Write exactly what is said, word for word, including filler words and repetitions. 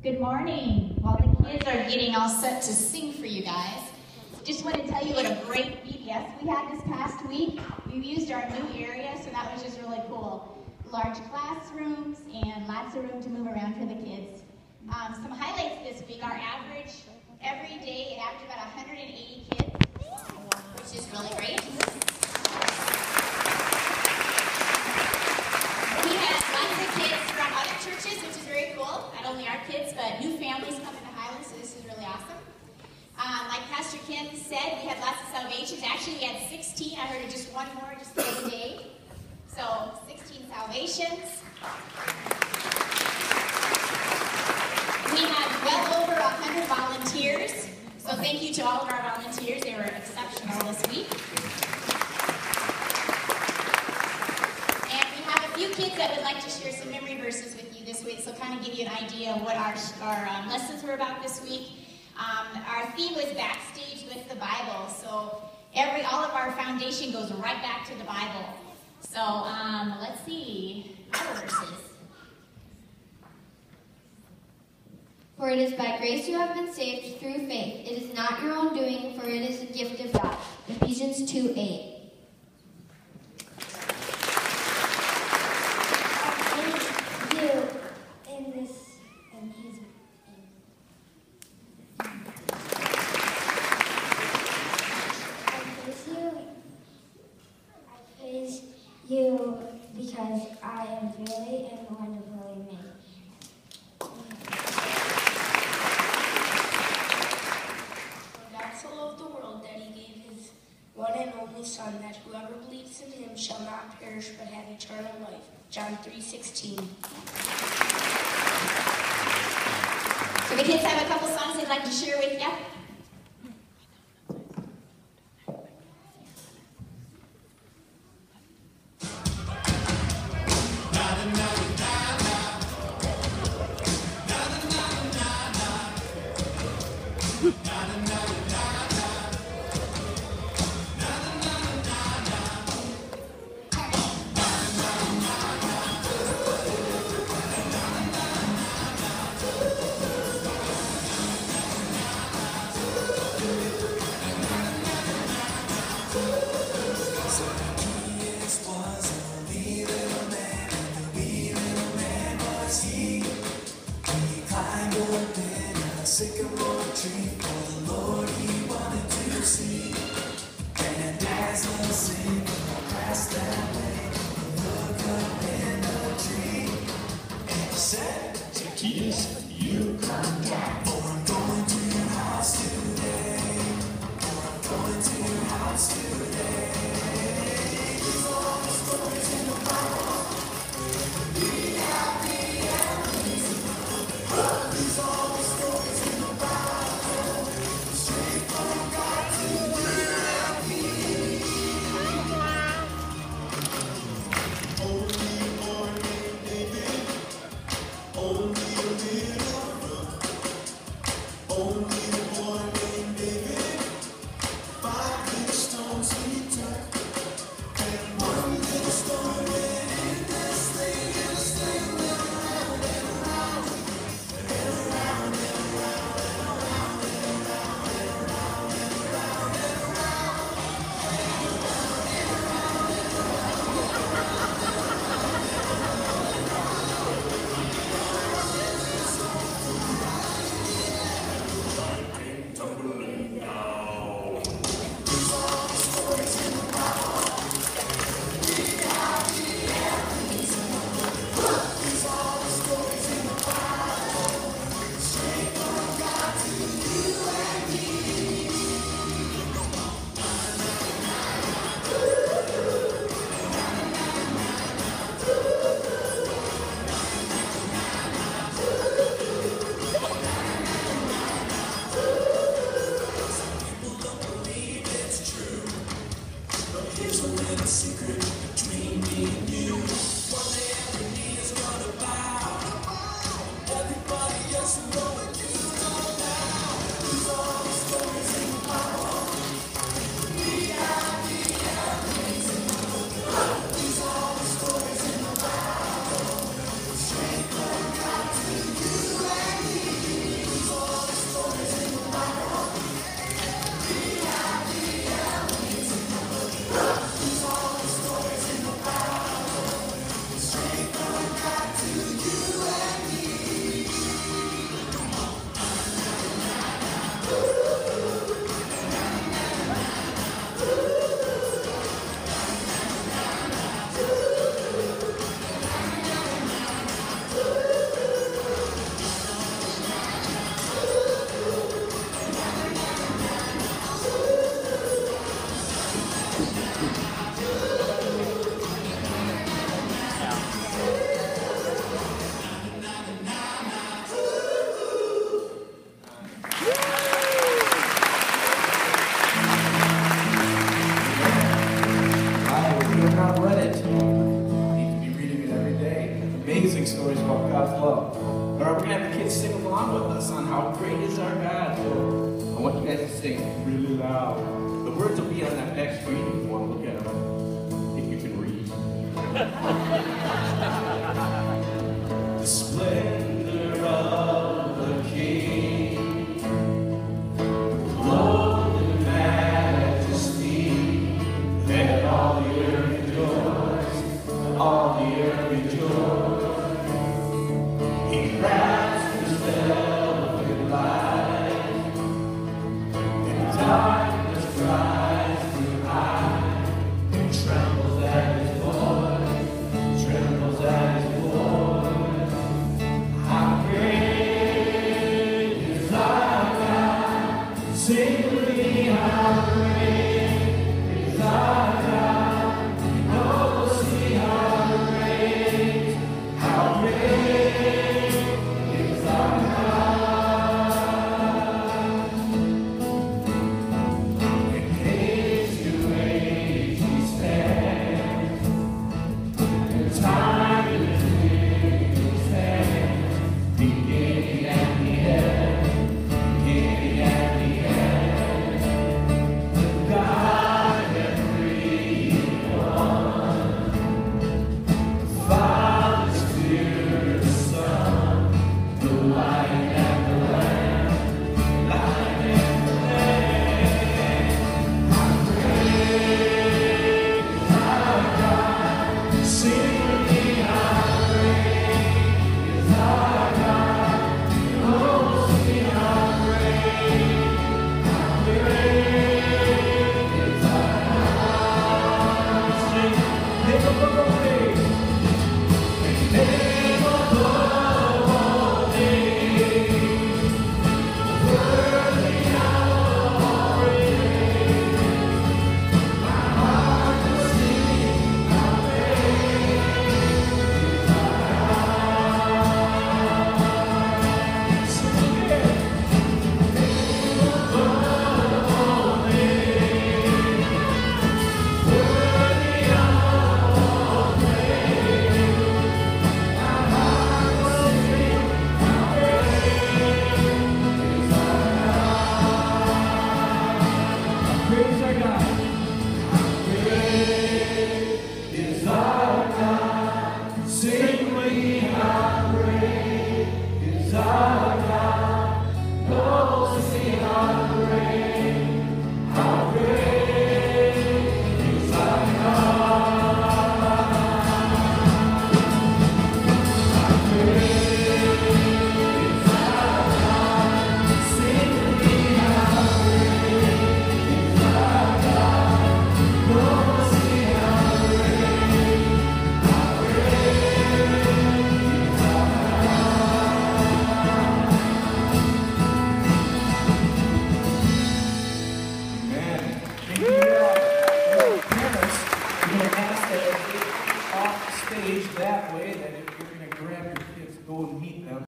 Good morning. While the kids are getting all set to sing for you guys, just want to tell you what a great V B S we had this past week. We've used our new area, so that was just really cool. Large classrooms and lots of room to move around for the kids. Um, some highlights this week, our average every day, it averaged about one hundred eighty kids, which is really great. We had lots of kids from other churches, which is very cool. Not only our kids, but new families coming to Highland, so this is really awesome. Um, like Pastor Kim said, we had lots of salvations. Actually, we had sixteen. I heard of just one more just the other day. So, sixteen salvations. We had well over one hundred volunteers. So thank you to all of our volunteers. They were exceptional this week. And we have a few kids that would like to share some memory verses with you this week. So kind of give you an idea of what our, our um, lessons were about this week. Um, our theme was backstage with the Bible. So every all of our foundation goes right back to the Bible. So um, let's see our verses. For it is by grace you have been saved through faith. It is not your own doing, for it is a gift of God. Ephesians two eight. You in this and his I praise you. I praise you because I am really and wonderfully made. One and only Son, that whoever believes in him shall not perish but have eternal life. John three sixteen. So the kids have a couple songs they'd like to share with you. we're going to have the kids sing along with us on How Great Is Our God. So I want you guys to sing really loud. The words will be on that back screen if you want to look at them, if you can read. The splendor of the King, clothed in majesty, let all the earth rejoice, all the earth rejoice. He wraps himself in light, and darkness tries to hide, and trembles at his voice, trembles at his voice. How great is our God, sing with me, how great is our God, oh, see how great, how great is our God. In age to age he stands, in time and in his hand, beginning and the end, beginning and the end. God and three in one, the Father, Spirit, the Son, the light and the Lamb, light and the Lamb. How great is our God, sing with me, how great is our God, oh, sing how great, how great is our God. Sing, name above all names, name above all names, worthy of all praise. My heart will sing, how great is our God. Sing again. Name above all names, worthy of all praise. My heart will sing, how great is our God. Praise our God. Great is our God. Sing with me, how great is our God. Oh, sing how great, how great is our God. How great is our God. Sing with me, how great is our God. Oh, sing how great, how great is our God. Amen. Thank you, uh, parents. I'm going to ask that as they off stage that way, that if you're going to grab your kids, go and meet them.